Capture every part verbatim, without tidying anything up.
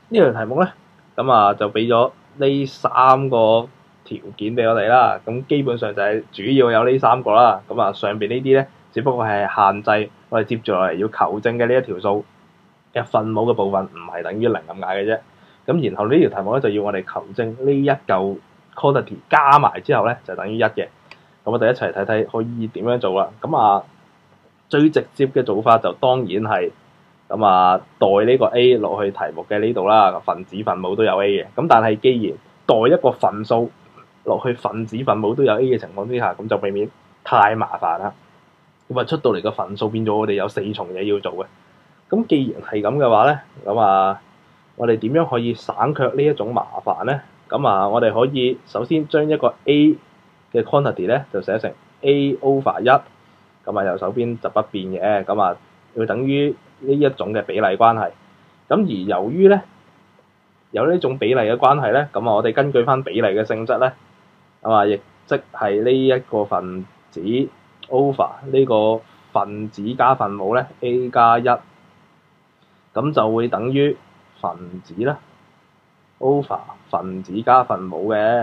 呢條題目咧，咁啊就俾咗呢三個條件俾我哋啦。咁基本上就係主要有呢三個啦。咁啊上邊呢啲咧，只不過係限制我哋接住落嚟要求證嘅呢一條數嘅分母嘅部分，唔係等於零咁解嘅啫。咁然後呢條題目咧就要我哋求證呢一嚿 quantity 加埋之後咧就等於一嘅。咁我哋一齊睇睇可以點樣做啦。咁啊最直接嘅做法就當然係咁啊代呢個 A 落去題目嘅呢度啦，分子分母都有 A 嘅。咁但係既然代一個份數落去分子分母都有 A 嘅情況之下，咁就避免太麻煩啦。咁啊出到嚟個份數變咗我哋有四重嘢要做嘅。咁既然係咁嘅話咧，咁啊我哋點樣可以省卻呢一種麻煩咧？咁啊我哋可以首先將一個 A 嘅 quantity 咧就寫成 A over 一，咁啊右手邊就不變嘅，咁啊會等於呢一種嘅比例關係。咁而由於咧有呢種比例嘅關係咧，咁啊我哋根據翻比例嘅性質咧，咁啊亦即係呢一個分子 over 呢個分子加分母咧 A 加一，咁就會等於分子啦 over 分子加分母嘅。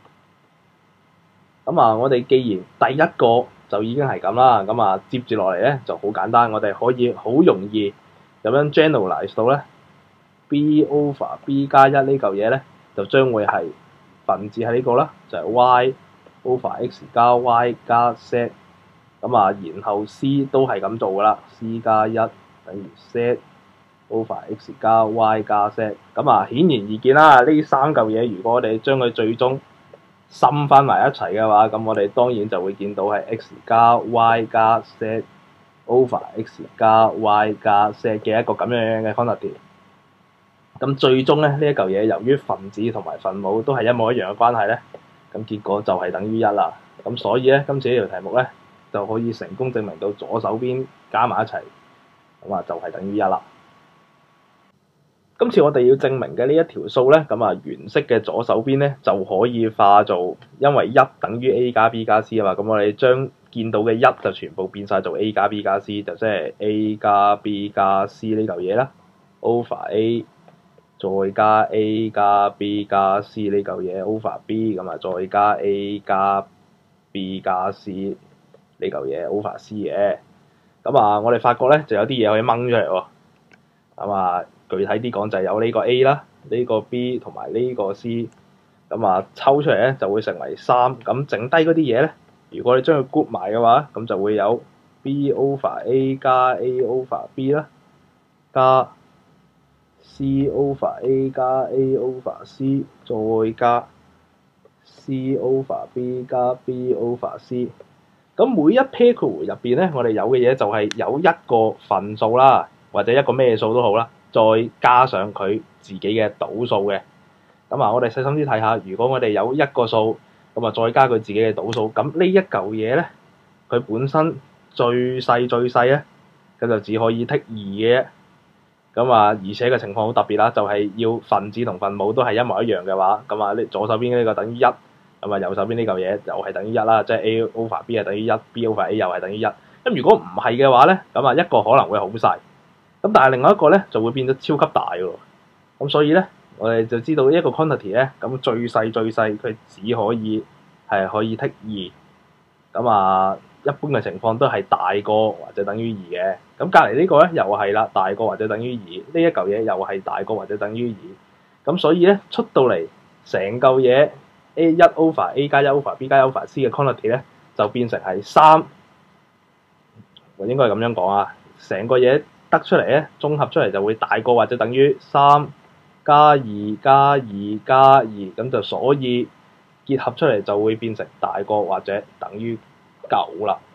咁啊，我哋既然第一個就已經係咁啦，咁啊接住落嚟咧就好簡單，我哋可以好容易咁樣 generalize 到咧 B over B 加一呢嚿嘢咧，就將會係分子係呢個啦，就係、是、Y over X 加 Y 加 Z。咁啊，然後 C 都係咁做噶啦 ，C 加一等於 Z over X 加 Y 加 Z。咁啊，顯然易見啦，呢三嚿嘢如果我哋將佢最終滲翻埋一齊嘅話，咁我哋當然就會見到係 X 加 Y 加 Z over X 加 Y 加 Z 嘅一個咁樣樣嘅 quantity。咁最終咧呢一嚿嘢由於分子同埋分母都係一模一樣嘅關係咧，咁結果就係等於一啦。咁所以咧今次呢條題目咧就可以成功證明到左手邊加埋一齊，咁啊就係等於一啦。今次我哋要證明嘅呢一條數咧，咁啊原式嘅左手邊咧就可以化做，因為一等於 A 加 B 加 C 啊嘛，咁我哋將見到嘅一就全部變晒做 A 加 B 加 C， 就即係 A 加 B 加 C 呢嚿嘢啦 ，over A 再加 A 加 B 加 C 呢嚿嘢 over B， 咁啊再加 A 加 B 加 C 呢嚿嘢 over C 嘅。咁啊我哋發覺咧就有啲嘢可以掹出嚟喎，咁啊具體啲講就係有呢個 A 啦，呢個 B 同埋呢個 C， 咁啊抽出嚟咧就會成為三，咁剩低嗰啲嘢咧，如果你將佢 group 埋嘅話，咁就會有 B over A 加 A over B 啦，加 C over A 加 A over C， 再加 C over B 加 B over C。咁每一 pair 括弧入邊咧，我哋有嘅嘢就係有一個份數啦，或者一個咩數都好啦，再加上佢自己嘅倒數嘅。咁啊，我哋細心啲睇下，如果我哋有一個數，咁啊再加佢自己嘅倒數，咁呢一嚿嘢咧，佢本身最細最細咧，咁就只可以剔二嘅。咁啊，而且嘅情況好特別啦，就係、是、要分子同分母都係一模一樣嘅話，咁啊，呢左手邊呢個等於一。咁啊，右手邊呢嚿嘢又係等於一啦，即係 A over B 係等於一 ，B over A 又係等於一。咁如果唔係嘅話咧，咁啊一個可能會好細，咁但係另外一個咧就會變得超級大喎。咁所以咧，我哋就知道一個 quantity 咧，咁最細最細佢只可以係可以剔二。咁啊，一般嘅情況都係大過或者等於二嘅。咁隔離呢個咧又係啦，大過或者等於二。呢一嚿嘢又係大過或者等於二。咁所以咧出到嚟成嚿嘢。A 一 over A 加一 over B 加一 over C 嘅 quantity 咧就變成係三，我應該係咁樣講啊。成個嘢得出嚟咧，綜合出嚟就會大過或者等於三加二加二加二，咁就所以結合出嚟就會變成大過或者等於九啦。